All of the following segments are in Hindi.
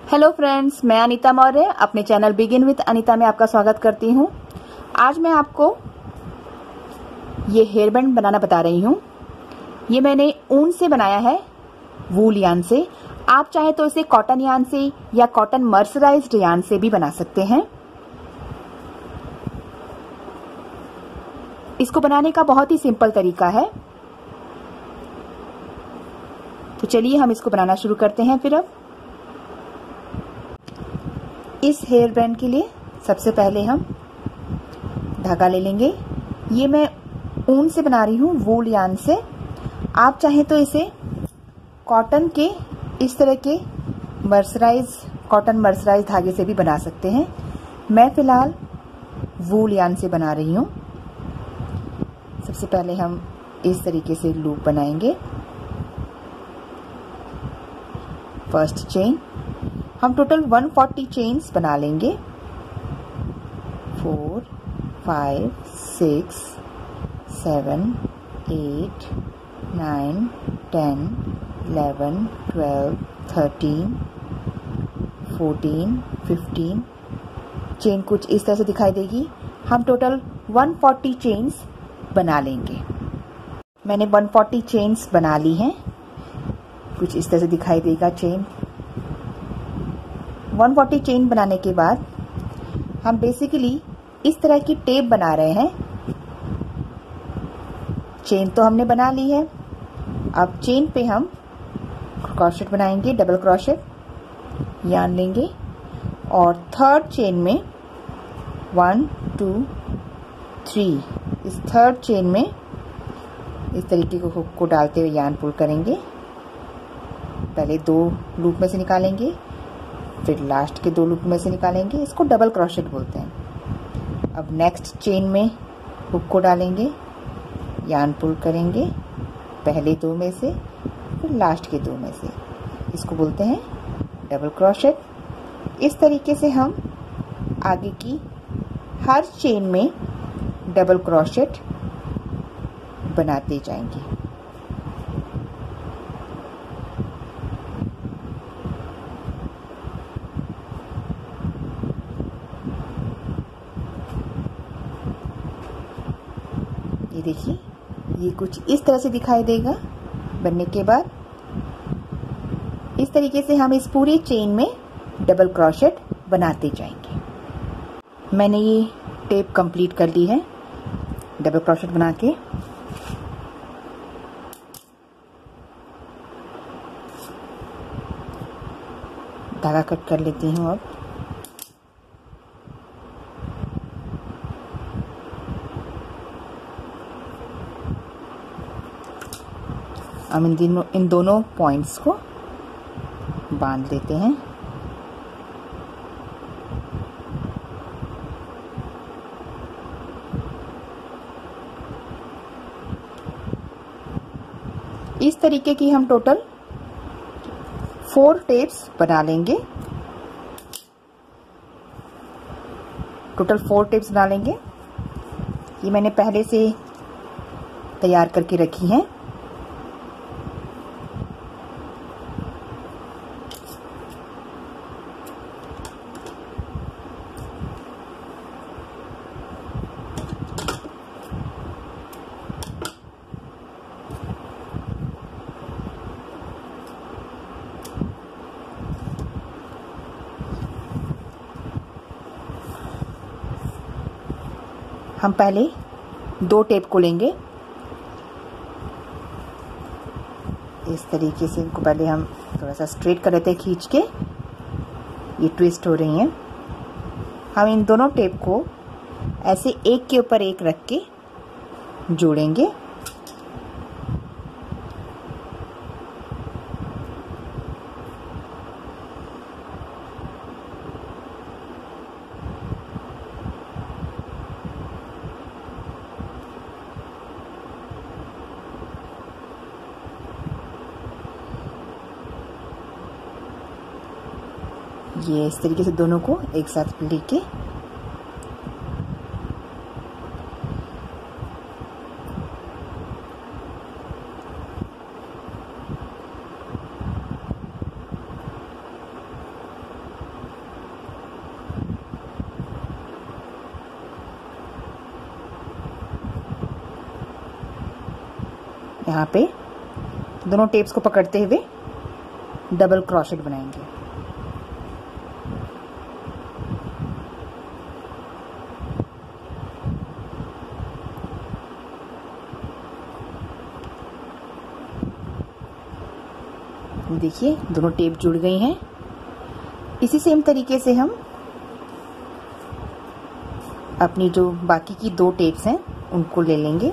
हेलो फ्रेंड्स, मैं अनीता मौर्य अपने चैनल बिगिन विद अनीता में आपका स्वागत करती हूँ। आज मैं आपको ये हेयर बैंड बनाना बता रही हूँ। ये मैंने ऊन से बनाया है, वूल यान से। आप चाहे तो इसे कॉटन यान से या कॉटन मर्सराइज्ड यान से भी बना सकते हैं। इसको बनाने का बहुत ही सिंपल तरीका है। तो चलिए हम इसको बनाना शुरू करते हैं। फिर अब इस हेयर बैंड के लिए सबसे पहले हम धागा ले लेंगे। ये मैं ऊन से बना रही हूँ, वूल यान से। आप चाहें तो इसे कॉटन के इस तरह के कॉटन मर्सराइज धागे से भी बना सकते हैं। मैं फिलहाल वूल यान से बना रही हूँ। सबसे पहले हम इस तरीके से लूप बनाएंगे। फर्स्ट चेन हम टोटल 140 चेन्स बना लेंगे। 4 5 6 7 8 9 10 11 12 13 14 15 चेन कुछ इस तरह से दिखाई देगी। हम टोटल 140 चेन्स बना लेंगे। मैंने 140 चेन्स बना ली हैं। कुछ इस तरह से दिखाई देगा चेन। 140 चेन बनाने के बाद हम बेसिकली इस तरह की टेप बना रहे हैं। चेन तो हमने बना ली है। अब चेन पे हम क्रोशेट बनाएंगे, डबल क्रोशेट यान लेंगे और थर्ड चेन में 1 2 3 इस थर्ड चेन में इस तरीके को हुक को डालते हुए यान पुल करेंगे। पहले 2 लूप में से निकालेंगे, फिर लास्ट के 2 लूप में से निकालेंगे। इसको डबल क्रोशेट बोलते हैं। अब नेक्स्ट चेन में हुक को डालेंगे, यान पुल करेंगे, पहले 2 में से फिर लास्ट के 2 में से। इसको बोलते हैं डबल क्रोशेट। इस तरीके से हम आगे की हर चेन में डबल क्रोशेट बनाते जाएंगे। ये देखिए, ये कुछ इस तरह से दिखाई देगा। बनने के बाद इस तरीके से हम इस पूरी चेन में डबल क्रोशेट बनाते जाएंगे। मैंने ये टेप कंप्लीट कर ली है डबल क्रोशेट बना के। धागा कट कर लेती हूँ। अब इन दोनों पॉइंट्स को बांध देते हैं। इस तरीके की हम टोटल 4 टेप्स बना लेंगे। ये मैंने पहले से तैयार करके रखी हैं। हम पहले 2 टेप को लेंगे। इस तरीके से इनको पहले हम थोड़ा सा स्ट्रेट कर लेते हैं, खींच के। ये ट्विस्ट हो रही हैं। हम इन दोनों टेप को ऐसे एक के ऊपर एक रख के जोड़ेंगे। ये इस तरीके से दोनों को एक साथ लेके यहाँ पे दोनों टेप्स को पकड़ते हुए डबल क्रोशेट बनाएंगे। देखिए दोनों टेप जुड़ गई हैं। इसी सेम तरीके से हम अपनी जो बाकी की 2 टेप्स हैं उनको ले लेंगे।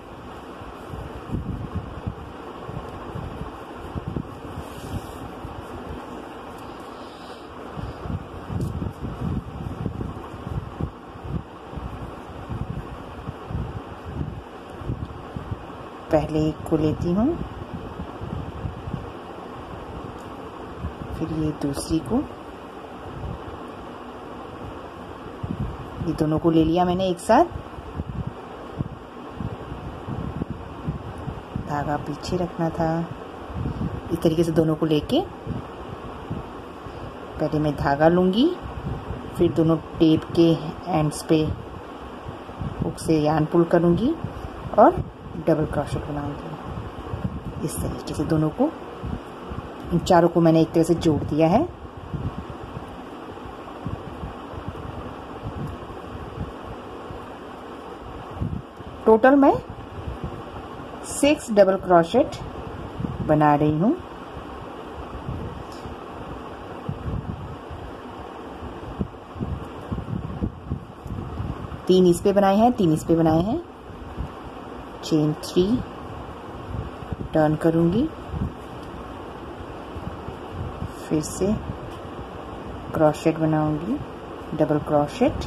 पहले एक को लेती हूँ, फिर ये दूसरी को, ये दोनों को ले लिया मैंने एक साथ। धागा पीछे रखना था। इस तरीके से दोनों को लेके पहले मैं धागा लूँगी, फिर दोनों टेप के एंड्स पे हुक से यार्न पुल करूँगी और डबल क्रोशेट बनाऊँगी। इस तरीके से दोनों को, इन चारों को मैंने एक तरह से जोड़ दिया है। टोटल मैं 6 डबल क्रोशेट बना रही हूँ। तीन इस पे बनाए हैं, 3 इस पे बनाए हैं। चेन 3 टर्न करूँगी, फिर से क्रोशेट बनाऊंगी, डबल क्रोशेट।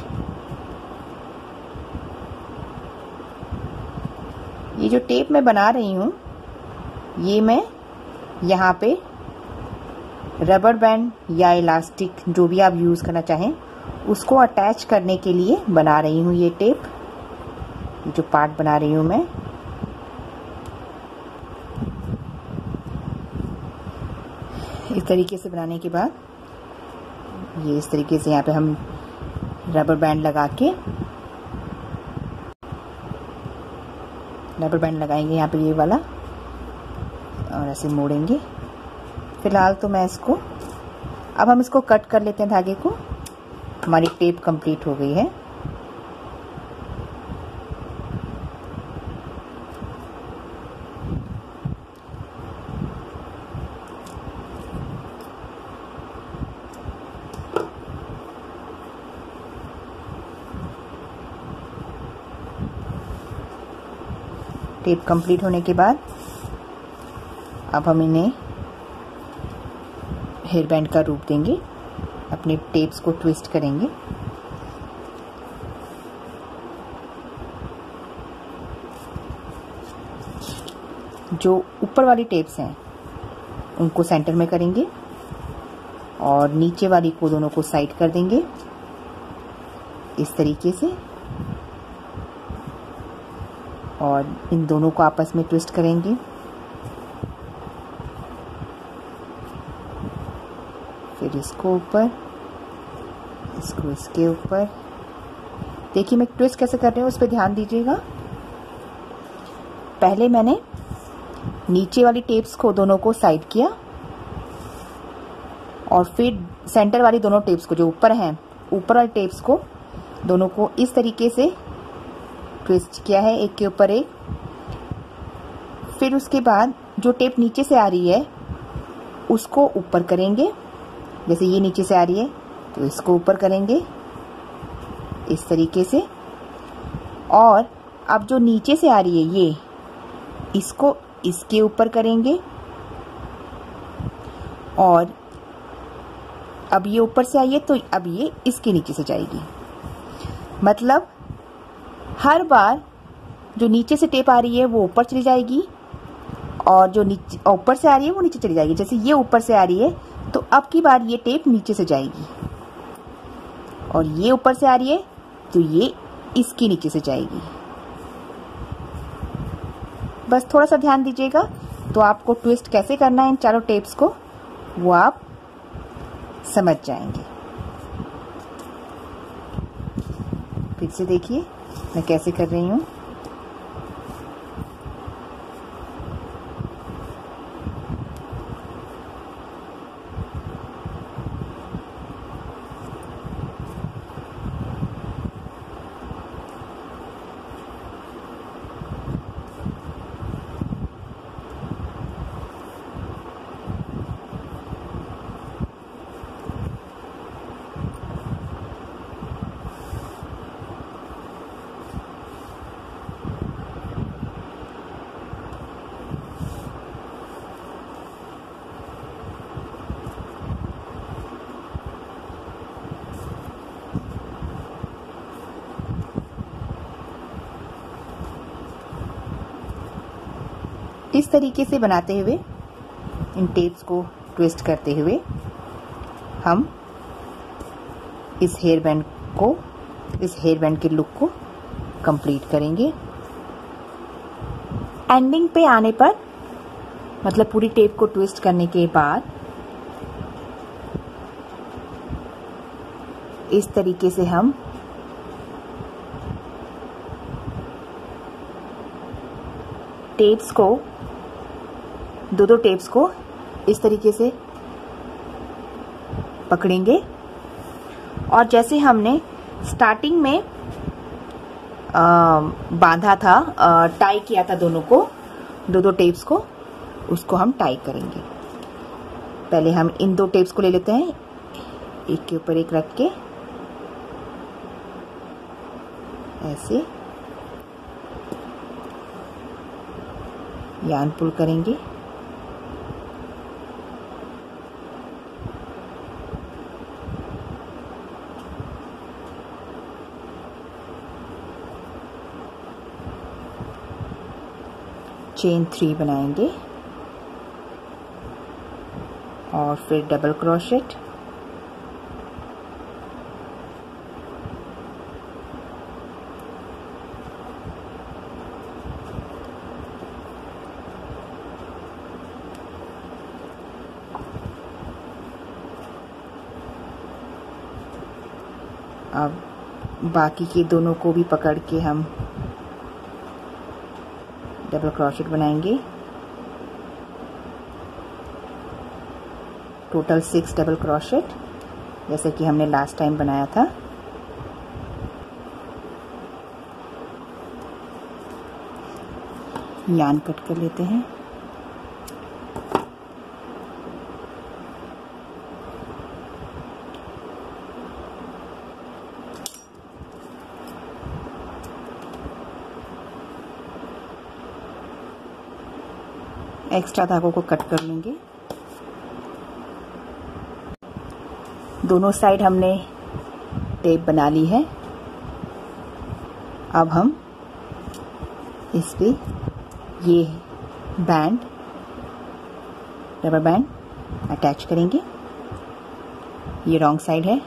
ये जो टेप मैं बना रही हूँ ये मैं यहाँ पे रबर बैंड या इलास्टिक जो भी आप यूज़ करना चाहें उसको अटैच करने के लिए बना रही हूँ। ये टेप, जो पार्ट बना रही हूँ मैं, इस तरीके से बनाने के बाद ये इस तरीके से यहाँ पे हम रबर बैंड लगा के रबर बैंड लगाएंगे यहाँ पे ये वाला, और ऐसे मोड़ेंगे। फिलहाल तो मैं इसको, अब हम इसको कट कर लेते हैं धागे को। हमारी टेप कंप्लीट हो गई है। टेप कंप्लीट होने के बाद अब हम इन्हें हेयर बैंड का रूप देंगे। अपने टेप्स को ट्विस्ट करेंगे। जो ऊपर वाली टेप्स हैं उनको सेंटर में करेंगे और नीचे वाली को दोनों को साइड कर देंगे इस तरीके से, और इन दोनों को आपस में ट्विस्ट करेंगे। फिर इसको ऊपर, इसको इसके ऊपर। देखिए मैं ट्विस्ट कैसे कर रही हूँ, उस पर ध्यान दीजिएगा। पहले मैंने नीचे वाली टेप्स को दोनों को साइड किया और फिर सेंटर वाली दोनों टेप्स को, जो ऊपर हैं, ऊपर वाली टेप्स को दोनों को इस तरीके से ट्विस्ट किया है, एक के ऊपर एक। फिर उसके बाद जो टेप नीचे से आ रही है उसको ऊपर करेंगे। जैसे ये नीचे से आ रही है तो इसको ऊपर करेंगे इस तरीके से, और अब जो नीचे से आ रही है ये, इसको इसके ऊपर करेंगे। और अब ये ऊपर से आई है तो अब ये इसके नीचे से जाएगी। मतलब हर बार जो नीचे से टेप आ रही है वो ऊपर चली जाएगी और जो नीचे ऊपर से आ रही है वो नीचे चली जाएगी। जैसे ये ऊपर से आ रही है तो अब की बार ये टेप नीचे से जाएगी, और ये ऊपर से आ रही है तो ये इसके नीचे से जाएगी। बस थोड़ा सा ध्यान दीजिएगा तो आपको ट्विस्ट कैसे करना है इन चारों टेप्स को वो आप समझ जाएंगे। फिर से देखिए मैं कैसे कर रही हूँ। इस तरीके से बनाते हुए, इन टेप्स को ट्विस्ट करते हुए हम इस हेयर बैंड के लुक को कंप्लीट करेंगे। एंडिंग पे आने पर, मतलब पूरी टेप को ट्विस्ट करने के बाद, इस तरीके से हम टेप्स को, दो टेप्स को इस तरीके से पकड़ेंगे और जैसे हमने स्टार्टिंग में बांधा था, टाई किया था दोनों को, दो टेप्स को, उसको हम टाई करेंगे। पहले हम इन 2 टेप्स को ले लेते हैं, एक के ऊपर एक रख के ऐसे यार्न पुल करेंगे। चेन 3 बनाएंगे और फिर डबल क्रोशेट, अब बाकी के दोनों को भी पकड़ के हम डबल क्रोशेट बनाएंगे। टोटल 6 डबल क्रोशेट, जैसे कि हमने लास्ट टाइम बनाया था। यार्न कट कर लेते हैं। एक्स्ट्रा धागों को कट कर लेंगे। दोनों साइड हमने टेप बना ली है। अब हम इस पे ये बैंड, रबर बैंड अटैच करेंगे। ये रॉन्ग साइड है,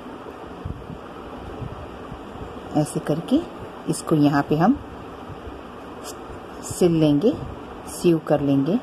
ऐसे करके इसको यहाँ पे हम सिल लेंगे, सीव कर लेंगे।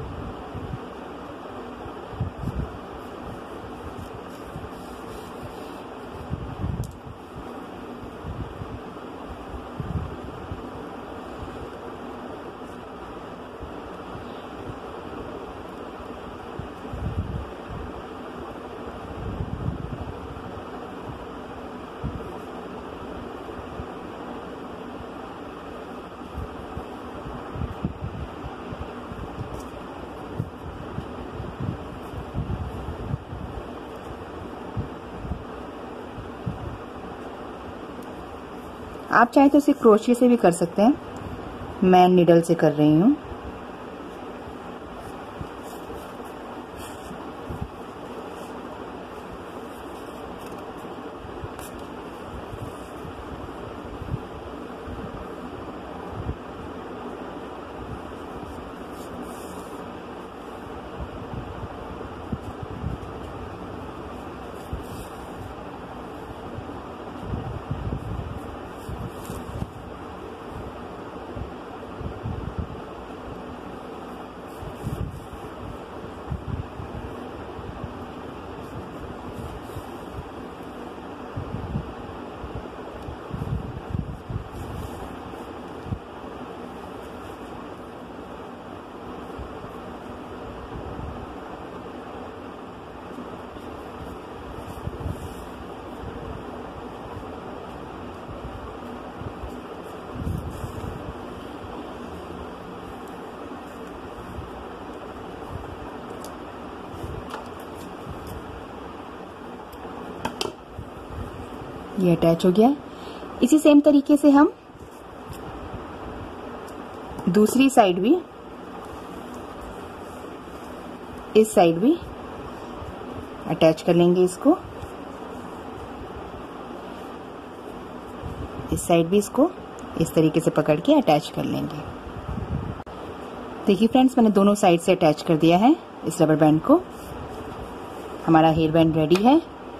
आप चाहे तो इसे क्रोशिया से भी कर सकते हैं, मैं नीडल से कर रही हूँ। ये अटैच हो गया। इसी सेम तरीके से हम दूसरी साइड भी, इस साइड भी अटैच कर लेंगे इसको। इस साइड भी इसको इस तरीके से पकड़ के अटैच कर लेंगे। देखिए फ्रेंड्स, मैंने दोनों साइड से अटैच कर दिया है इस रबर बैंड को। हमारा हेयर बैंड रेडी है।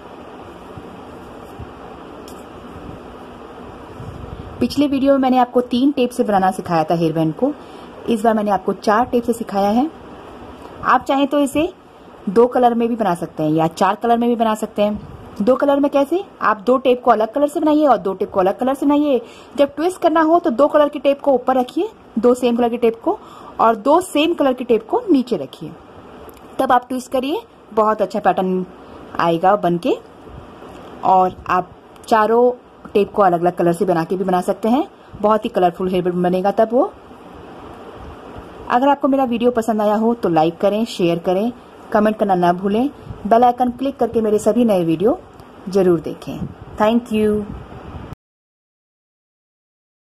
पिछले वीडियो में मैंने आपको 3 टेप से बनाना सिखाया था हेयर बैंड को। इस बार मैंने आपको 4 टेप से सिखाया है। आप चाहें तो इसे 2 कलर में भी बना सकते हैं या 4 कलर में भी बना सकते हैं। 2 कलर में कैसे? आप 2 टेप को अलग कलर से बनाइए और 2 टेप को अलग कलर से बनाइए। जब ट्विस्ट करना हो तो 2 कलर की टेप को ऊपर रखिए, 2 सेम कलर की टेप को, और 2 सेम कलर की टेप को नीचे रखिए। तब आप ट्विस्ट करिए, बहुत अच्छा पैटर्न आएगा बनके। और आप चारों टेप को अलग अलग कलर से बना के भी बना सकते हैं। बहुत ही कलरफुल हेयर बैंड बनेगा तब वो। अगर आपको मेरा वीडियो पसंद आया हो तो लाइक करें, शेयर करें, कमेंट करना ना भूलें। बेल आइकन क्लिक करके मेरे सभी नए वीडियो जरूर देखें। Thank you.